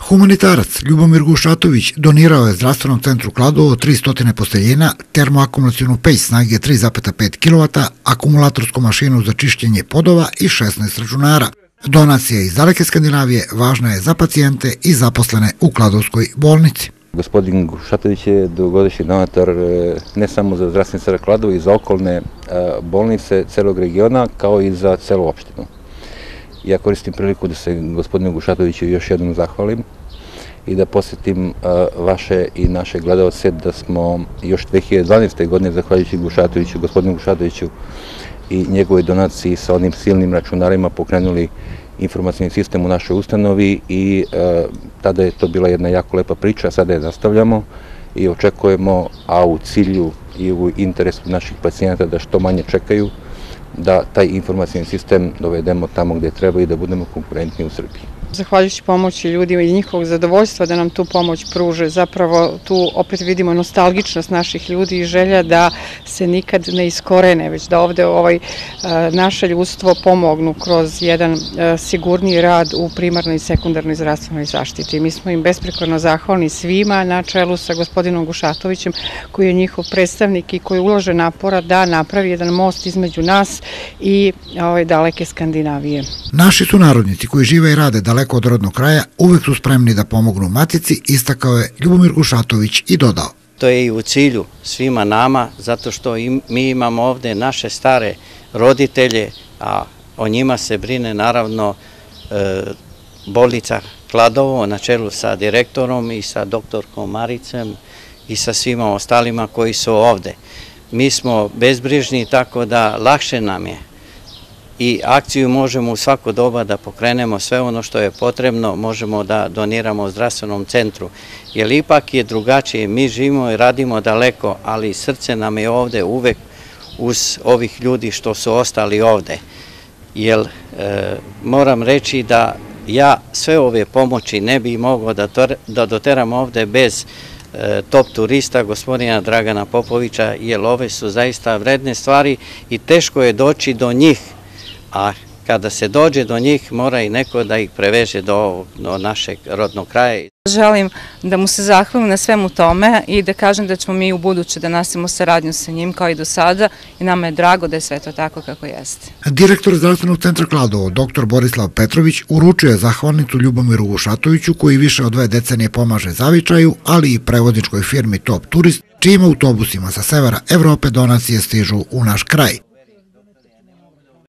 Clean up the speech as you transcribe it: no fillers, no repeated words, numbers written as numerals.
Humanitarac Ljubomir Gušatović donirao je zdravstvenom centru Kladovo 300 posteljina, termoakumulacionu peć snage 3,5 kW, akumulatorsku mašinu za čišćenje podova i 16 računara. Donacija iz daleke Skandinavije važna je za pacijente i zaposlene u Kladovskoj bolnici. Gospodin Gušatović je dugogodišnji donator ne samo za zdravstveni centar Kladovo i za okolne bolnice celog regiona, kao i za celu opštinu. Ja koristim priliku da se gospodinu Gušatoviću još jednom zahvalim i da posjetim vaše i naše gledalce da smo još 2012. godine, zahvaljujući gospodinu Gušatoviću i njegove donaciji sa onim silnim računarima pokrenuli informacijni sistem u našoj ustanovi i tada je to bila jedna jako lepa priča, sada je nastavljamo i očekujemo, a u cilju i u interesu naših pacijenata da što manje čekaju, da taj informacijni sistem dovedemo tamo gdje treba i da budemo konkurentni u Srbiji. Zahvaljujući pomoći ljudima i njihovog zadovoljstva da nam tu pomoć pruže, zapravo tu opet vidimo nostalgičnost naših ljudi i želja da se nikad ne iskorene, već da ovde naše ljudstvo pomognu kroz jedan sigurniji rad u primarnoj i sekundarnoj zdravstvenoj zaštiti. Mi smo im besprekorno zahvalni svima na čelu sa gospodinom Gušatovićem, koji je njihov predstavnik i koji ulaže napora da napravi jedan most između nas i daleke Skandinavije. Naši sunarodnici koji žive i rade daleko od rodnog kraja uvek su spremni da pomognu matici, istakao je Ljubomir Gušatović i dodao. To je i u cilju svima nama, zato što mi imamo ovde naše stare roditelje, a o njima se brine naravno bolnica Kladovo na čelu sa direktorom i sa doktorkom Maricem i sa svima ostalima koji su ovde. Mi smo bezbrižni, tako da lakše nam je i akciju možemo u svako doba da pokrenemo, sve ono što je potrebno možemo da doniramo zdravstvenom centru, jer ipak je drugačije, mi živimo i radimo daleko, ali srce nam je ovde uvek uz ovih ljudi što su ostali ovde, jer moram reći da ja sve ove pomoći ne bi mogao da doteram ovde bez top turista gospodina Dragana Popovića, jer ove su zaista vredne stvari i teško je doći do njih, a kada se dođe do njih mora i neko da ih preveže do našeg rodnog kraja. Želim da mu se zahvalim na svemu tome i da kažem da ćemo mi u buduće da nastavimo saradnju sa njim kao i do sada i nama je drago da je sve to tako kako jeste. Direktor zdravstvenog centra Kladovo, dr. Borislav Petrović, uručio je zahvalnicu Ljubomiru Gušatoviću koji više od 2 decenije pomaže Zavičaju, ali i prevozničkoj firmi Top Turist, čijim autobusima sa severa Evrope donacije stižu u naš kraj.